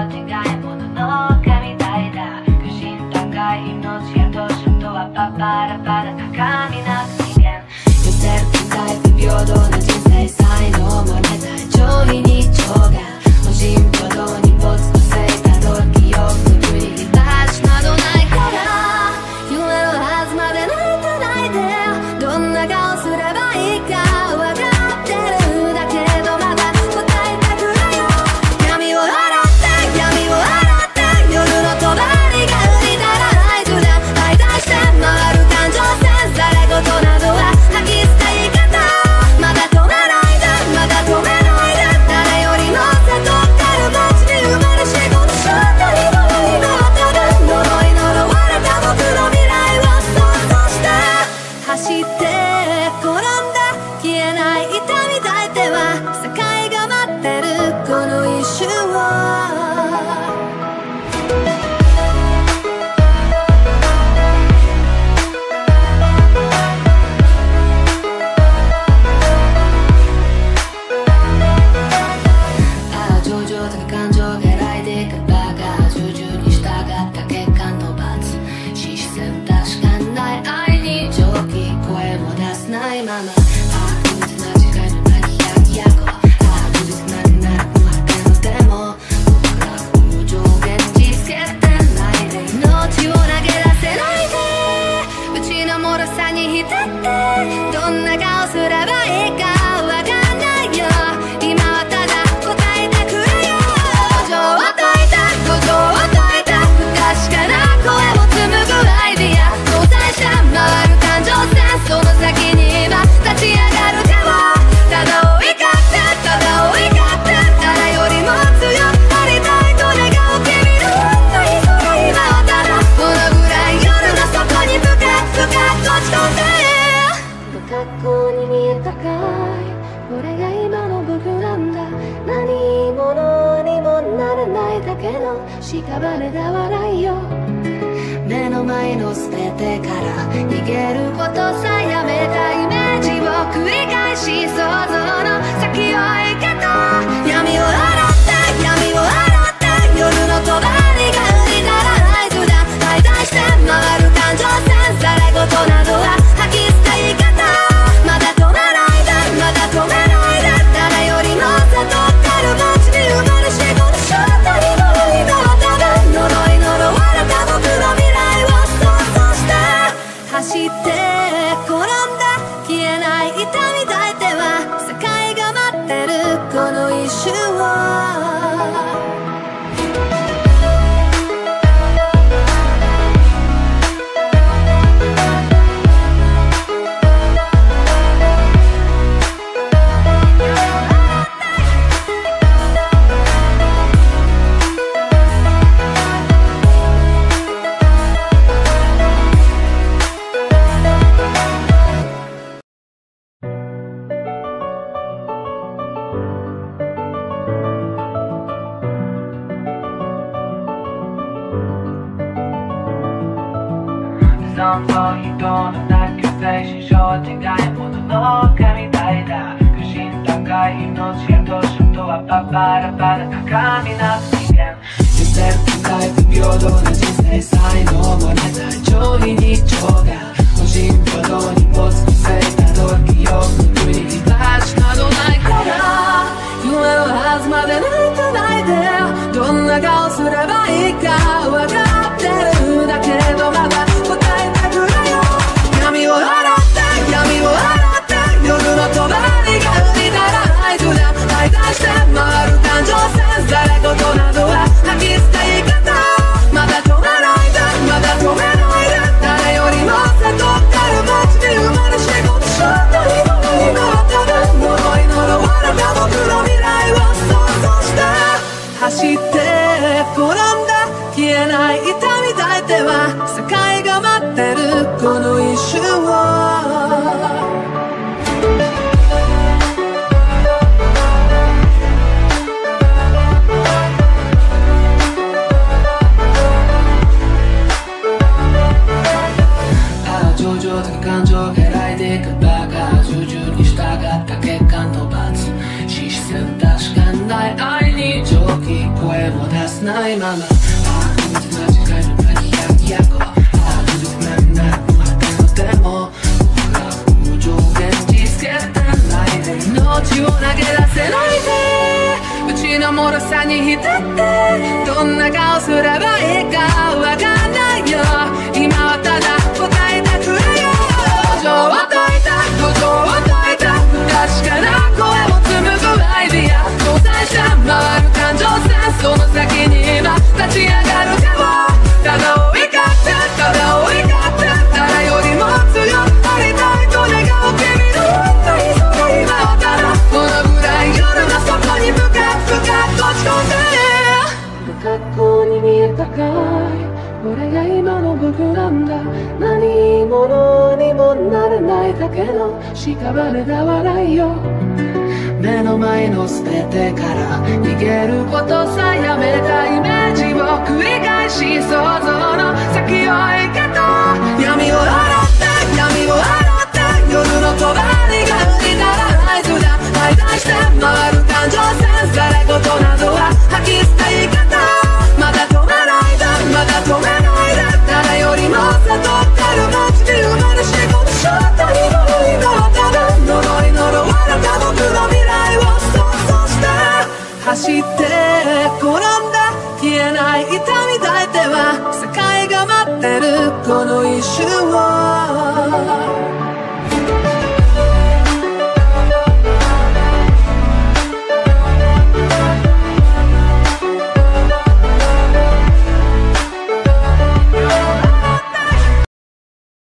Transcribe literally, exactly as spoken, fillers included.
違い物の神体だ。愚心高い命や年とはパパラパラ高みなく人間。寄せる機会不平等な人生才能もれた上位に長が無人平等に没とせいた時よく繰り出しなどないから夢のはずまで泣いてないでどんな顔すればいいか分かってるだけどまだ答えてくれよ。闇を洗って闇を洗って夜の帳が売りならないとだ大体して回る感情線ざれ言などは吐き捨て言い方まだ止めないでまだ止めないで誰より乗せとってる街に生まれ仕事しようと今はただ呪い呪われた僕の未来を想像して走って転んだ消えない痛み抱いては世界が待ってるこの一瞬をどんな顔すればいいかわかんないよ今はただ答えてくれよ。五条を解いた五条を解いた不確かな声を紡ぐアイディア搭載して回る感情線その先に今立ち上がる手をただ追いかってただ追いかって誰よりも強くありたいと願う君の本当にそれ今はただこのぐらい夜の底に深く深く落ち込んで格好に見えたかいこれが今の僕なんだ何者にもなれないだけの屍だ笑いよ。目の前の全てから逃げることさやめたイメージを繰り返し想像の先を行けと闇を洗って闇を洗って夜の帳が売りならないとだ大体して回る感情線ざれ言などは吐き捨て言い方まだ止めないでまだ止めないで誰より乗せとってる街に生まれ仕事しようと今は今はただ呪い呪われた僕の未来を想像して走って転んだ消えない痛み抱いては世界が待ってるこの一瞬を存在人のなき精神症違い物の神体だ。愚心高い命や年とはパパラパラ高みなく人間。寄せる機会不平等な人生才能もれた上位に長が無人平等に没とせいた時よく繰り出しなどないから夢のはずまで泣いてないでどんな顔すればいいか分かってるだけどまだ答えてくれよ。闇を洗って闇を洗って夜の帳が売りならないとだ大体して回る感情線ざれ言などは吐き捨て言い方まだ止めないでまだ止めないで誰より乗せとってる街に生まれ仕事しようと今は今はただ呪い呪われた僕の未来を想像して走って転んだ消えない痛み抱いては世界が待ってるこの一瞬を情緒的感情が描いていくバカ従順に従った結果の罰視線確かない愛に蒸気声も出せないまま、ああこいつ間違いの何ややこ、ああずっとなんだまたのでも僕ら無条件につけてないで、命を投げ出せないで、うちの脆さに浸ってどんな顔すればいいかわかんないよ。今はただ答えてくれよ。土壌を解いた土壌を解いた確かな声を紡ぐアイディア、交際して回る感情線、その先に今立ち上がるかも。ただ追いかってただ追いかって誰よりも強くありたいと願う君の本当にその今はただこのぐらい夜の底に深く深く落ち込んで不格好に見えたかい、これが今の僕なんだ。何者にもなれないだけの屍だ笑いよ。目の前の全てから逃げることさやめたイメージを繰り返し想像の先を行けと闇を洗って闇を洗って夜の帳が降りたら合図だ。解体して回る感情線、ざれ言などは吐き捨て生き方、まだ止めないでまだ止めないで、誰よりも悟ってる街で生まれしこの正体の今はただ呪い呪われた僕の未来を想像して走って転んだ消えない痛み抱いては世界が待ってるこの一瞬を